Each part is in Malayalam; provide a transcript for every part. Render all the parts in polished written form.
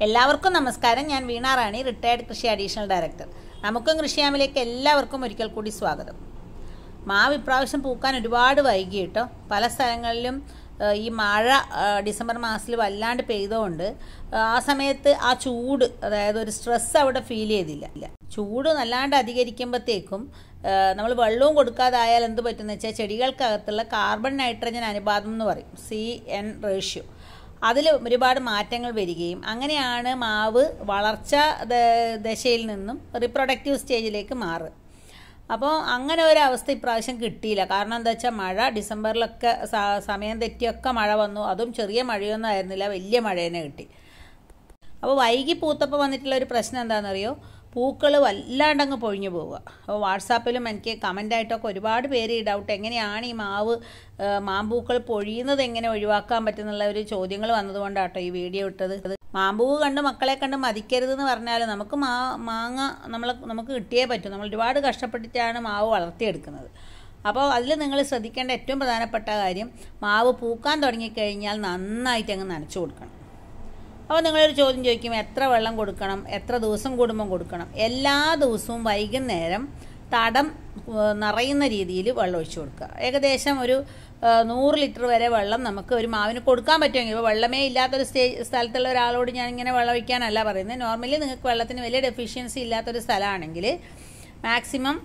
എല്ലാവർക്കും നമസ്കാരം. ഞാൻ വീണ റാണി, റിട്ടയർഡ് കൃഷി അഡീഷണൽ ഡയറക്ടർ. നമുക്കും കൃഷിയാമിലേക്ക് എല്ലാവർക്കും ഒരിക്കൽ കൂടി സ്വാഗതം. മാവ് ഇപ്രാവശ്യം പൂക്കാൻ ഒരുപാട് വൈകി കേട്ടോ. പല സ്ഥലങ്ങളിലും ഈ മഴ ഡിസംബർ മാസത്തിൽ വല്ലാണ്ട് പെയ്തുകൊണ്ട് ആ സമയത്ത് ആ ചൂട്, അതായത് ഒരു സ്ട്രെസ് അവിടെ ഫീൽ ചെയ്തില്ല. ചൂട് നല്ലാണ്ട് അധികരിക്കുമ്പോഴത്തേക്കും നമ്മൾ വെള്ളവും കൊടുക്കാതായാൽ എന്ത് പറ്റുമെന്ന് വെച്ചാൽ ചെടികൾക്കകത്തുള്ള കാർബൺ നൈട്രജൻ അനുപാതം എന്ന് പറയും, CN റേഷ്യോ, അതിൽ ഒരുപാട് മാറ്റങ്ങൾ വരികയും അങ്ങനെയാണ് മാവ് വളർച്ച ദശയിൽ നിന്നും റിപ്രൊഡക്റ്റീവ് സ്റ്റേജിലേക്ക് മാറുക. അപ്പോൾ അങ്ങനെ ഒരു അവസ്ഥ ഇപ്രാവശ്യം കിട്ടിയില്ല. കാരണം എന്താ വെച്ചാൽ മഴ ഡിസംബറിലൊക്കെ സമയം തെറ്റിയൊക്കെ മഴ വന്നു. അതും ചെറിയ മഴയൊന്നും ആയിരുന്നില്ല, വലിയ മഴ തന്നെ കിട്ടി. അപ്പോൾ വൈകി പൂത്തപ്പോൾ വന്നിട്ടുള്ള ഒരു പ്രശ്നം എന്താണെന്നറിയോ, പൂക്കൾ വല്ലാണ്ടങ്ങ് പൊഴിഞ്ഞു പോവുക. അപ്പോൾ വാട്സാപ്പിലും എനിക്ക് കമൻ്റായിട്ടൊക്കെ ഒരുപാട് പേര് ഈ ഡൗട്ട്, എങ്ങനെയാണ് ഈ മാമ്പൂക്കൾ പൊഴിയുന്നത് എങ്ങനെ ഒഴിവാക്കാൻ പറ്റുന്നുള്ള ഒരു ചോദ്യങ്ങൾ വന്നതുകൊണ്ടാട്ടോ ഈ വീഡിയോ ഇട്ടത്. മാമ്പൂവ് കണ്ട് മക്കളെ കണ്ട് മതിക്കരുതെന്ന് പറഞ്ഞാലും നമുക്ക് മാങ്ങ നമുക്ക് കിട്ടിയേ പറ്റും. നമ്മൾ ഒരുപാട് കഷ്ടപ്പെട്ടിട്ടാണ് മാവ് വളർത്തിയെടുക്കുന്നത്. അപ്പോൾ അതിൽ നിങ്ങൾ ശ്രദ്ധിക്കേണ്ട ഏറ്റവും പ്രധാനപ്പെട്ട കാര്യം, മാവ് പൂക്കാൻ തുടങ്ങിക്കഴിഞ്ഞാൽ നന്നായിട്ട് അങ്ങ് നനച്ചു കൊടുക്കണം. അപ്പോൾ നിങ്ങളൊരു ചോദ്യം ചോദിക്കും, എത്ര വെള്ളം കൊടുക്കണം, എത്ര ദിവസം കൂടുമ്പം കൊടുക്കണം? എല്ലാ ദിവസവും വൈകുന്നേരം തടം നിറയുന്ന രീതിയിൽ വെള്ളം ഒഴിച്ചു കൊടുക്കുക. ഏകദേശം ഒരു 100 ലിറ്റർ വരെ വെള്ളം നമുക്ക് ഒരു മാവിന് കൊടുക്കാൻ പറ്റുമെങ്കിൽ, ഇപ്പോൾ വെള്ളമേ ഇല്ലാത്തൊരു സ്ഥലത്തുള്ള ഒരാളോട് ഞാനിങ്ങനെ വെള്ളം ഒഴിക്കാനല്ല പറയുന്നത്. നോർമലി നിങ്ങൾക്ക് വെള്ളത്തിന് വലിയ ഡെഫിഷ്യൻസി ഇല്ലാത്തൊരു സ്ഥലമാണെങ്കിൽ മാക്സിമം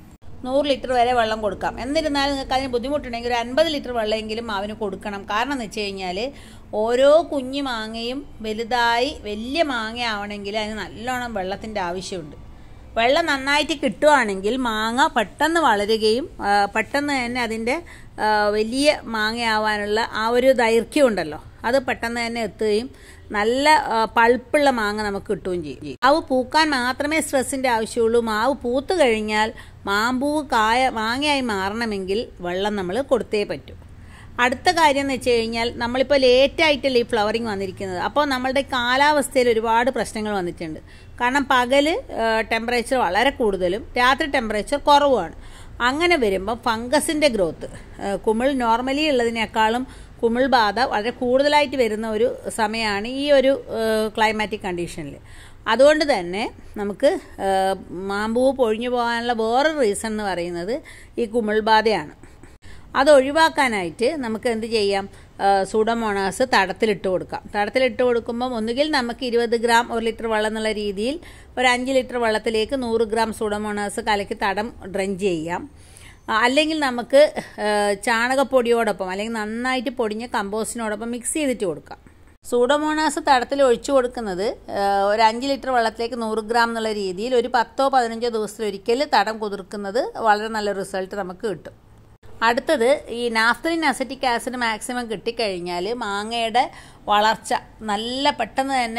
100 ലിറ്റർ വരെ വെള്ളം കൊടുക്കാം. എന്നിരുന്നാലും നിങ്ങൾക്ക് അതിന് ബുദ്ധിമുട്ടുണ്ടെങ്കിൽ ഒരു 50 ലിറ്റർ വെള്ളമെങ്കിലും മാവിന് കൊടുക്കണം. കാരണം എന്ന് വെച്ച് കഴിഞ്ഞാൽ ഓരോ കുഞ്ഞു മാങ്ങയും വലുതായി വലിയ മാങ്ങ ആവണമെങ്കിൽ അതിന് നല്ലോണം വെള്ളത്തിൻ്റെ ആവശ്യമുണ്ട്. വെള്ളം നന്നായിട്ട് കിട്ടുകയാണെങ്കിൽ മാങ്ങ പെട്ടെന്ന് വളരുകയും പെട്ടെന്ന് തന്നെ അതിൻ്റെ വലിയ മാങ്ങയാവാനുള്ള ആ ഒരു ദൈർഘ്യം ഉണ്ടല്ലോ, അത് പെട്ടെന്ന് തന്നെ എത്തുകയും നല്ല പൾപ്പുള്ള മാങ്ങ നമുക്ക് കിട്ടുകയും ചെയ്യും. മാവ് പൂക്കാൻ മാത്രമേ സ്ട്രെസ്സിൻ്റെ ആവശ്യമുള്ളൂ. മാവ് പൂത്ത് കഴിഞ്ഞാൽ മാമ്പൂവ് മാങ്ങയായി മാറണമെങ്കിൽ വെള്ളം നമ്മൾ കൊടുത്തേ പറ്റൂ. അടുത്ത കാര്യം എന്ന് വെച്ച് കഴിഞ്ഞാൽ, നമ്മളിപ്പോൾ ലേറ്റായിട്ടല്ലേ ഈ ഫ്ലവറിങ് വന്നിരിക്കുന്നത്. അപ്പോൾ നമ്മളുടെ കാലാവസ്ഥയിൽ ഒരുപാട് പ്രശ്നങ്ങൾ വന്നിട്ടുണ്ട്. കാരണം പകൽ ടെമ്പറേച്ചർ വളരെ കൂടുതലും രാത്രി ടെമ്പറേച്ചർ കുറവുമാണ്. അങ്ങനെ വരുമ്പോൾ ഫംഗസിൻ്റെ ഗ്രോത്ത്, കുമിൾ നോർമലി ഉള്ളതിനേക്കാളും കുമിൾ ബാധ വളരെ കൂടുതലായിട്ട് വരുന്ന ഒരു സമയമാണ് ഈ ഒരു ക്ലൈമാറ്റിക് കണ്ടീഷനിൽ. അതുകൊണ്ട് തന്നെ നമുക്ക് മാമ്പൂവ് പൊഴിഞ്ഞു പോകാനുള്ള വേറൊരു റീസൺ എന്ന് പറയുന്നത് ഈ കുമിൾ ബാധയാണ്. അത് ഒഴിവാക്കാനായിട്ട് നമുക്ക് എന്ത് ചെയ്യാം, സൂഡോമോണാസ് തടത്തിലിട്ട് കൊടുക്കാം. തടത്തിലിട്ട് കൊടുക്കുമ്പം ഒന്നുകിൽ നമുക്ക് 20 ഗ്രാം 1 ലിറ്റർ വെള്ളം എന്നുള്ള രീതിയിൽ ഒരു 5 ലിറ്റർ വെള്ളത്തിലേക്ക് 100 ഗ്രാം സൂഡോമോണാസ് കലക്കി തടം ഡ്രെഞ്ച് ചെയ്യാം. അല്ലെങ്കിൽ നമുക്ക് ചാണകപ്പൊടിയോടൊപ്പം അല്ലെങ്കിൽ നന്നായിട്ട് പൊടിഞ്ഞ കമ്പോസ്റ്റിനോടൊപ്പം മിക്സ് ചെയ്തിട്ട് കൊടുക്കാം. സൂഡോമോണാസ് തടത്തിൽ ഒഴിച്ചു കൊടുക്കുന്നത് ഒരു 5 ലിറ്റർ വെള്ളത്തിലേക്ക് 100 ഗ്രാം എന്നുള്ള രീതിയിൽ ഒരു 10-15 ദിവസത്തിലൊരിക്കൽ തടം കുതിർക്കുന്നത് വളരെ നല്ല റിസൾട്ട് നമുക്ക് കിട്ടും. അടുത്തത്, ഈ നാഫ്തലിൻ അസറ്റിക് ആസിഡ് മാക്സിമം കിട്ടിക്കഴിഞ്ഞാൽ മാങ്ങയുടെ വളർച്ച നല്ല പെട്ടെന്ന് തന്നെ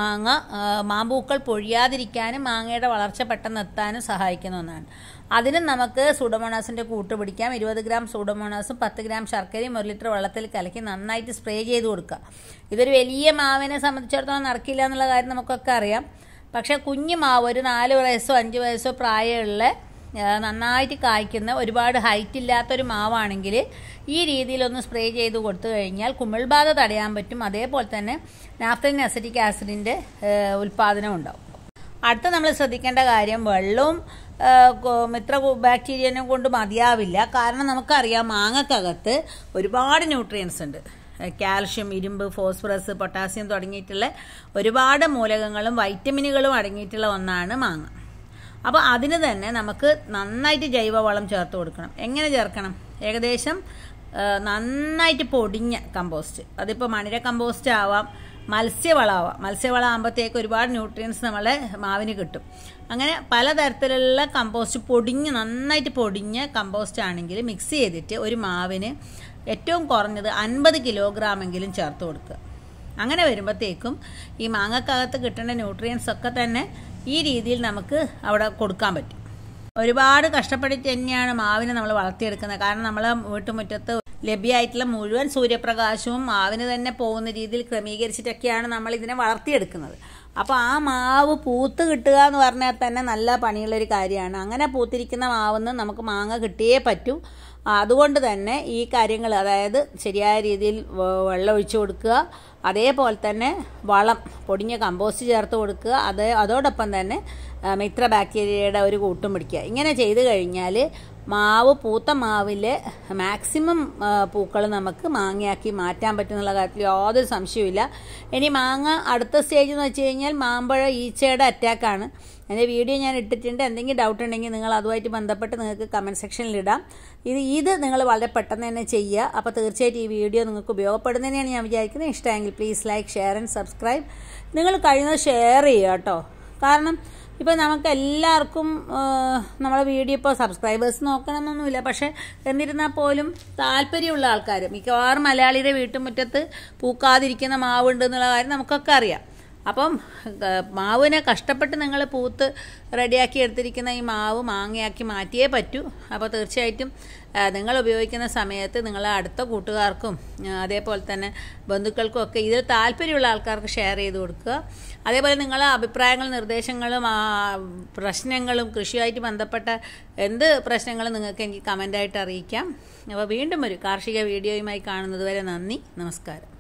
മാമ്പൂക്കൾ പൊഴിയാതിരിക്കാനും മാങ്ങയുടെ വളർച്ച പെട്ടെന്ന് എത്താനും സഹായിക്കുന്ന ഒന്നാണ്. അതിനും നമുക്ക് സൂഡോമോണാസിൻ്റെ കൂട്ട് പിടിക്കാം. 20 ഗ്രാം സൂഡോമോണാസും 10 ഗ്രാം ശർക്കരയും 1 ലിറ്റർ വെള്ളത്തിൽ കലക്കി നന്നായിട്ട് സ്പ്രേ ചെയ്ത് കൊടുക്കുക. ഇതൊരു വലിയ മാവിനെ സംബന്ധിച്ചിടത്തോളം നടക്കില്ല എന്നുള്ള കാര്യം നമുക്കൊക്കെ അറിയാം. പക്ഷേ കുഞ്ഞു മാവ്, ഒരു 4 വയസ്സോ 5 വയസ്സോ പ്രായമുള്ള നന്നായിട്ട് കായ്ക്കുന്ന ഒരുപാട് ഹൈറ്റ് ഇല്ലാത്തൊരു മാവാണെങ്കിൽ ഈ രീതിയിലൊന്ന് സ്പ്രേ ചെയ്ത് കൊടുത്തു കഴിഞ്ഞാൽ കുമിൾബാധ തടയാൻ പറ്റും. അതേപോലെ തന്നെ നാഫ്തലിൻ അസറ്റിക് ആസിഡിൻ്റെ ഉൽപ്പാദനം ഉണ്ടാവും. അടുത്ത നമ്മൾ ശ്രദ്ധിക്കേണ്ട കാര്യം, വെള്ളവും മിത്ര ബാക്ടീരിയനെ കൊണ്ട് മതിയാവില്ല. കാരണം നമുക്കറിയാം മാങ്ങക്കകത്ത് ഒരുപാട് ന്യൂട്രിയൻസ് ഉണ്ട്. കാൽഷ്യം, ഇരുമ്പ്, ഫോസ്ഫറസ്, പൊട്ടാസ്യം തുടങ്ങിയിട്ടുള്ള ഒരുപാട് മൂലകങ്ങളും വൈറ്റമിനുകളും അടങ്ങിയിട്ടുള്ള ഒന്നാണ് മാങ്ങ. അപ്പോൾ അതിന് തന്നെ നമുക്ക് നന്നായിട്ട് ജൈവവളം ചേർത്ത് കൊടുക്കണം. എങ്ങനെ ചേർക്കണം? ഏകദേശം നന്നായിട്ട് പൊടിഞ്ഞ കമ്പോസ്റ്റ്, അതിപ്പോൾ മണിര കമ്പോസ്റ്റ് ആവാം, മത്സ്യവളമാവാം. മത്സ്യവളം ആകുമ്പോഴത്തേക്ക് ഒരുപാട് ന്യൂട്രിയൻസ് നമ്മളെ മാവിന് കിട്ടും. അങ്ങനെ പലതരത്തിലുള്ള കമ്പോസ്റ്റ് നന്നായിട്ട് പൊടിഞ്ഞ കമ്പോസ്റ്റ് ആണെങ്കിൽ മിക്സ് ചെയ്തിട്ട് ഒരു മാവിന് ഏറ്റവും കുറഞ്ഞത് 50 കിലോഗ്രാമെങ്കിലും ചേർത്ത് കൊടുക്കുക. അങ്ങനെ വരുമ്പോഴത്തേക്കും ഈ മാങ്ങക്കകത്ത് കിട്ടേണ്ട ന്യൂട്രിയൻസ് ഒക്കെ തന്നെ ഈ രീതിയിൽ നമുക്ക് അവിടെ കൊടുക്കാൻ പറ്റും. ഒരുപാട് കഷ്ടപ്പെട്ടിട്ട് തന്നെയാണ് മാവിനെ നമ്മൾ വളർത്തിയെടുക്കുന്നത്. കാരണം നമ്മളെ വീട്ടുമുറ്റത്ത് ലഭ്യമായിട്ടുള്ള മുഴുവൻ സൂര്യപ്രകാശവും മാവിന് തന്നെ പോകുന്ന രീതിയിൽ ക്രമീകരിച്ചിട്ടൊക്കെയാണ് നമ്മൾ ഇതിനെ വളർത്തിയെടുക്കുന്നത്. അപ്പോൾ ആ മാവ് പൂത്ത് കിട്ടുക എന്ന് പറഞ്ഞാൽ തന്നെ നല്ല പണിയുള്ളൊരു കാര്യമാണ്. അങ്ങനെ പൂത്തിരിക്കുന്ന മാവിൽ നിന്ന് നമുക്ക് മാങ്ങ കിട്ടിയേ പറ്റൂ. അതുകൊണ്ട് തന്നെ ഈ കാര്യങ്ങൾ, അതായത് ശരിയായ രീതിയിൽ വെള്ളം ഒഴിച്ചു കൊടുക്കുക, അതേപോലെ തന്നെ വളം പൊടിഞ്ഞ കമ്പോസ്റ്റ് ചേർത്ത് കൊടുക്കുക, അതോടൊപ്പം തന്നെ മിത്ര ബാക്ടീരിയയുടെ ഒരു കൂട്ടും പിടിക്കുക. ഇങ്ങനെ ചെയ്ത് കഴിഞ്ഞാൽ പൂത്ത മാവിൽ മാക്സിമം പൂക്കൾ നമുക്ക് മാങ്ങയാക്കി മാറ്റാൻ പറ്റുന്നുള്ള കാര്യത്തിൽ യാതൊരു സംശയവുമില്ല. ഇനി മാങ്ങ അടുത്ത സ്റ്റേജ് എന്ന് വെച്ച് കഴിഞ്ഞാൽ മാമ്പഴ ഈച്ചയുടെ അറ്റാക്കാണ്. അതിൻ്റെ വീഡിയോ ഞാൻ ഇട്ടിട്ടുണ്ട്. എന്തെങ്കിലും ഡൗട്ട് ഉണ്ടെങ്കിൽ നിങ്ങൾ അതുമായിട്ട് ബന്ധപ്പെട്ട് നിങ്ങൾക്ക് കമൻറ്റ് സെക്ഷനിൽ ഇടാം. ഇത് നിങ്ങൾ വളരെ പെട്ടെന്ന് തന്നെ ചെയ്യുക. അപ്പോൾ തീർച്ചയായിട്ടും ഈ വീഡിയോ നിങ്ങൾക്ക് ഉപയോഗപ്പെടുന്നതിനെയാണ് ഞാൻ വിചാരിക്കുന്നത്. ഇഷ്ടമെങ്കിൽ please like, share and subscribe. നിങ്ങൾ കഴിയുന്നത് ഷെയർ ചെയ്യുക കേട്ടോ. കാരണം ഇപ്പോൾ നമുക്ക് എല്ലാവർക്കും നമ്മളെ വീഡിയോ ഇപ്പോൾ സബ്സ്ക്രൈബേഴ്സ് നോക്കണമെന്നൊന്നുമില്ല. പക്ഷേ എന്നിരുന്നാൽ പോലും താല്പര്യമുള്ള ആൾക്കാർ, മിക്കവാറും മലയാളിയുടെ വീട്ടുമുറ്റത്ത് പൂക്കാതിരിക്കുന്ന മാവുണ്ട് എന്നുള്ള കാര്യം നമുക്കൊക്കെ അറിയാം. അപ്പം മാവിനെ കഷ്ടപ്പെട്ട് നിങ്ങൾ പൂത്ത് റെഡിയാക്കി എടുത്തിരിക്കുന്ന ഈ മാവ് മാങ്ങയാക്കി മാറ്റിയേ പറ്റൂ. അപ്പോൾ തീർച്ചയായിട്ടും നിങ്ങൾ ഉപയോഗിക്കുന്ന സമയത്ത് നിങ്ങളെ അടുത്ത കൂട്ടുകാർക്കും അതേപോലെ തന്നെ ബന്ധുക്കൾക്കും ഒക്കെ ഇതിൽ താല്പര്യമുള്ള ആൾക്കാർക്ക് ഷെയർ ചെയ്ത് കൊടുക്കുക. അതേപോലെ നിങ്ങളെ അഭിപ്രായങ്ങളും നിർദ്ദേശങ്ങളും പ്രശ്നങ്ങളും കൃഷിയുമായിട്ട് ബന്ധപ്പെട്ട എന്ത് പ്രശ്നങ്ങളും നിങ്ങൾക്ക് എനിക്ക് കമൻ്റായിട്ട് അറിയിക്കാം. അപ്പോൾ വീണ്ടും ഒരു കാർഷിക വീഡിയോയുമായി കാണുന്നത് വരെ നന്ദി, നമസ്കാരം.